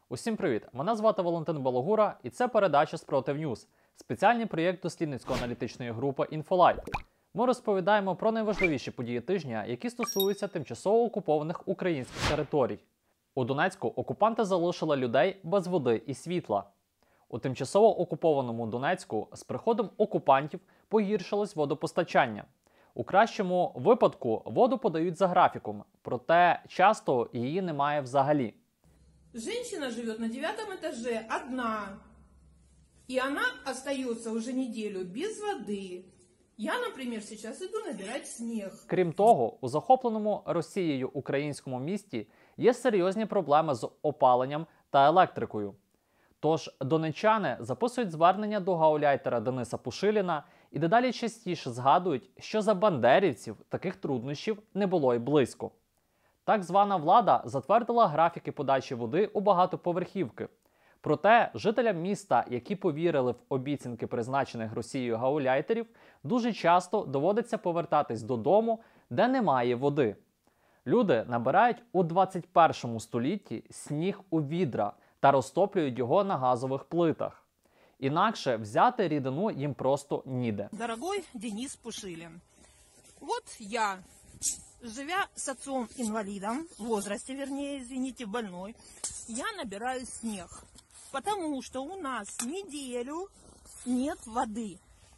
Усім привіт! Мене звати Валентин Балогура і це передача «Спротив Ньюз» – спеціальний проєкт дослідницько-аналітичної групи «Інфолайт». Ми розповідаємо про найважливіші події тижня, які стосуються тимчасово окупованих українських територій. У Донецьку окупанти залишили людей без води і світла. У тимчасово окупованому Донецьку з приходом окупантів погіршилось водопостачання. У кращому випадку воду подають за графіком, проте часто її немає взагалі. Женщина живет на 9 этаже одна, и она остается уже неделю без воды. Я, например, сейчас иду набирать снег. Крім того, у захопленому Росією українському місті є серйозні проблеми з опаленням та електрикою. Тож донеччани записують звернення до гауляйтера Дениса Пушиліна і дедалі частіше згадують, що за бандерівців таких труднощів не було й близько. Так звана влада затвердила графіки подачі води у багатоповерхівки. Проте жителям міста, які повірили в обіцянки призначених Росією гауляйтерів, дуже часто доводиться повертатись додому, де немає води. Люди набирають у 21 столітті сніг у відра та розтоплюють його на газових плитах. Інакше взяти рідину їм просто ніде. Дорогой Денис Пушилин, вот я, живя с отцом-инвалидом, в возрасте, вернее, извините, больной, я набираю снег, потому что у нас неделю нет воды.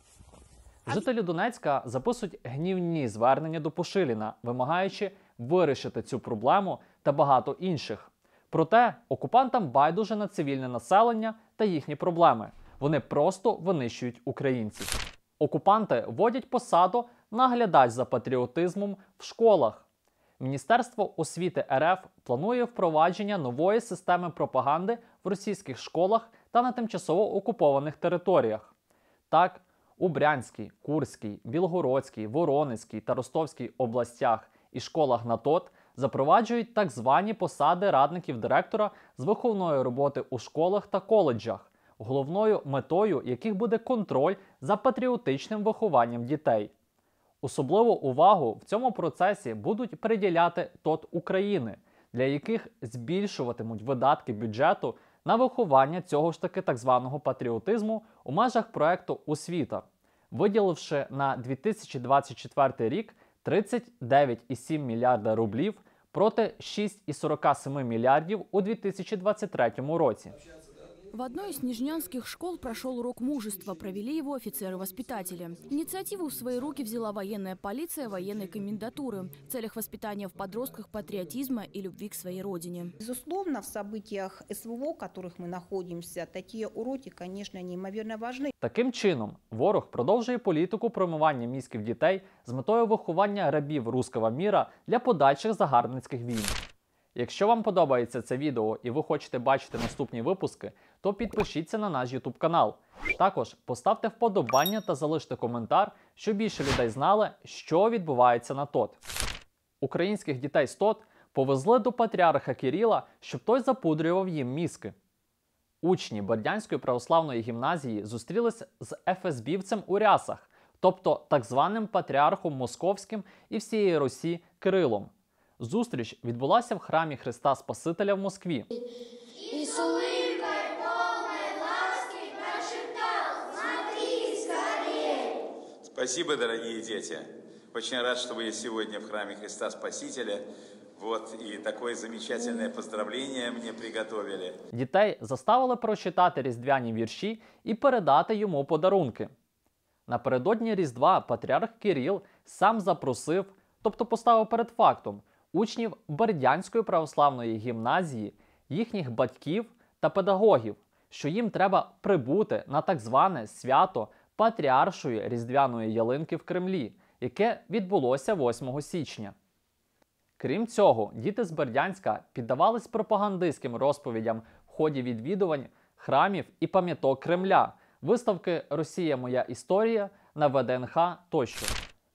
Жителі Донецька записують гнівні звернення до Пушиліна, вимагаючи вирішити цю проблему та багато інших. Проте окупантам байдуже на цивільне населення та їхні проблеми. Вони просто винищують українців. Окупанти вводять посаду наглядач за патріотизмом в школах. Міністерство освіти РФ планує впровадження нової системи пропаганди в російських школах та на тимчасово окупованих територіях. Так, у Брянській, Курській, Білгородській, Воронезькій та Ростовській областях і школах НАТОТ запроваджують так звані посади радників директора з виховної роботи у школах та коледжах, головною метою яких буде контроль за патріотичним вихованням дітей. Особливу увагу в цьому процесі будуть приділяти ТОТ України, для яких збільшуватимуть видатки бюджету на виховання цього ж таки так званого патріотизму у межах проекту «Освіта», виділивши на 2024 рік 39,7 мільярда рублів проти 6,47 мільярдів у 2023 році. В одной из нижнянских школ прошел урок мужества, провели его офицеры-воспитатели. Инициативу в свои руки взяла военная полиция военной комендатуры в целях воспитания в подростках патриотизма и любви к своей родине. Безусловно, в событиях СВО, в которых мы находимся, такие уроки, конечно, неимоверно важны. Таким чином, ворог продовжує політику промивання мізків дітей з метою виховання рабів руського міра для подальших загарбницьких війн. Якщо вам подобається це відео і ви хочете бачити наступні випуски, то підпишіться на наш YouTube канал. Також поставте вподобання та залиште коментар, щоб більше людей знали, що відбувається на ТОТ. Українських дітей з ТОТ повезли до патріарха Кирила, щоб той запудрював їм мізки. Учні Бердянської православної гімназії зустрілись з ФСБівцем у рясах, тобто так званим патріархом Московським і всієї Русі Кирилом. Зустріч відбулася в храмі Христа Спасителя в Москві. И с улыбкой полной ласки прошептал: «Смотри скорее!» Спасибо, дорогие дети. Очень рад, что вы сегодня в храме Христа Спасителя. Вот, и такое замечательное поздравление мне приготовили. Дітей заставили прочитати різдвяні вірші і передати йому подарунки. Напередодні Різдва патріарх Кирил сам запросив, тобто поставив перед фактом, учнів Бердянської православної гімназії, їхніх батьків та педагогів, що їм треба прибути на так зване свято Патріаршої різдвяної ялинки в Кремлі, яке відбулося 8 січня. Крім цього, діти з Бердянська піддавались пропагандистським розповідям в ході відвідувань храмів і пам'яток Кремля, виставки «Росія. Моя історія» на ВДНХ тощо.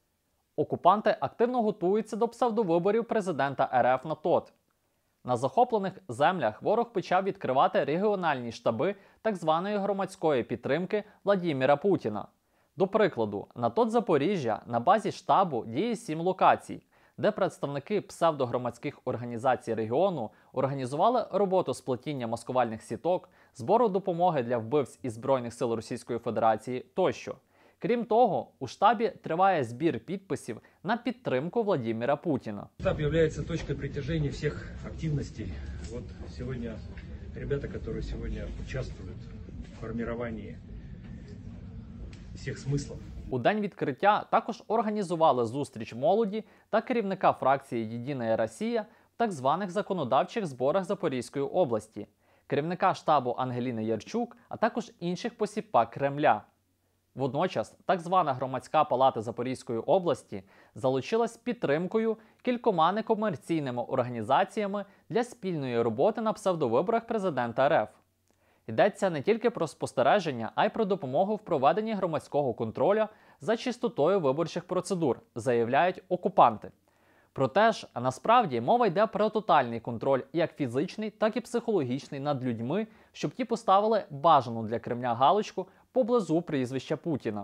Окупанти активно готуються до псевдовиборів президента РФ на ТОТ. На захоплених землях ворог почав відкривати регіональні штаби так званої громадської підтримки Владіміра Путіна. До прикладу, на ТОТ Запоріжжя на базі штабу діє 7 локацій, де представники псевдогромадських організацій регіону організували роботу з плетіння маскувальних сіток, збору допомоги для вбивць із Збройних сил Російської Федерації тощо. Крім того, у штабі триває збір підписів на підтримку Владимира Путіна. Штаб является точкой притяжения всех активностей. Вот сегодня ребята, которые сегодня участвуют в формировании всех смыслов. У день відкриття також організували зустріч молоді та керівника фракції «Єдина Росія» в так званих законодавчих зборах Запорізької області, керівника штабу Ангеліни Ярчук, а також інших посіпак Кремля. Водночас, так звана громадська палата Запорізької області залучилась підтримкою кількома некомерційними організаціями для спільної роботи на псевдовиборах президента РФ. Йдеться не тільки про спостереження, а й про допомогу в проведенні громадського контролю за чистотою виборчих процедур, заявляють окупанти. Проте ж, насправді, мова йде про тотальний контроль як фізичний, так і психологічний над людьми, щоб ті поставили бажану для Кремля галочку поблизу прізвища Путіна.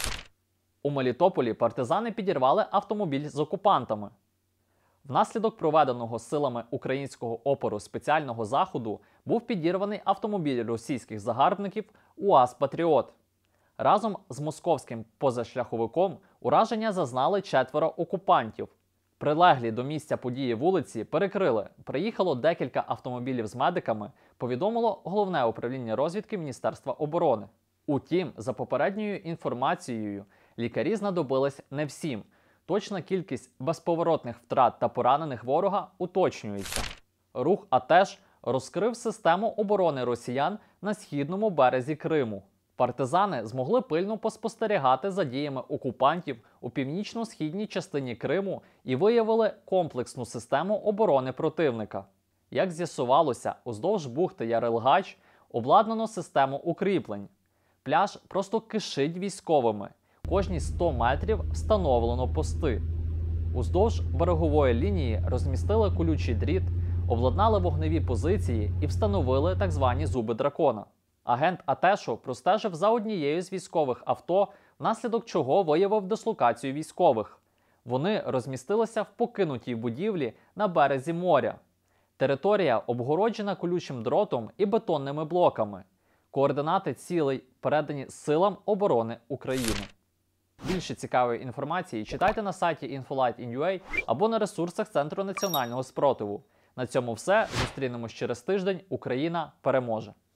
У Мелітополі партизани підірвали автомобіль з окупантами. Внаслідок проведеного силами українського опору спеціального заходу був підірваний автомобіль російських загарбників УАЗ «Патріот». Разом з московським позашляховиком ураження зазнали 4 окупантів. Прилеглі до місця події вулиці перекрили. Приїхало декілька автомобілів з медиками, повідомило Головне управління розвідки Міністерства оборони. Утім, за попередньою інформацією, лікарі знадобились не всім. Точна кількість безповоротних втрат та поранених ворога уточнюється. Рух АТЕШ розкрив систему оборони росіян на східному березі Криму. Партизани змогли пильно поспостерігати за діями окупантів у північно-східній частині Криму і виявили комплексну систему оборони противника. Як з'ясувалося, уздовж бухти Ярилгач обладнано систему укріплень. Пляж просто кишить військовими. Кожні 100 метрів встановлено пости. Уздовж берегової лінії розмістили колючий дріт, обладнали вогневі позиції і встановили так звані зуби дракона. Агент АТЕШу простежив за однією з військових авто, внаслідок чого виявив дислокацію військових. Вони розмістилися в покинутій будівлі на березі моря. Територія обгороджена колючим дротом і бетонними блоками. Координати цілей передані Силам оборони України. Більше цікавої інформації читайте на сайті Infolight.in.ua або на ресурсах Центру національного спротиву. На цьому все. Зустрінемось через тиждень. Україна переможе!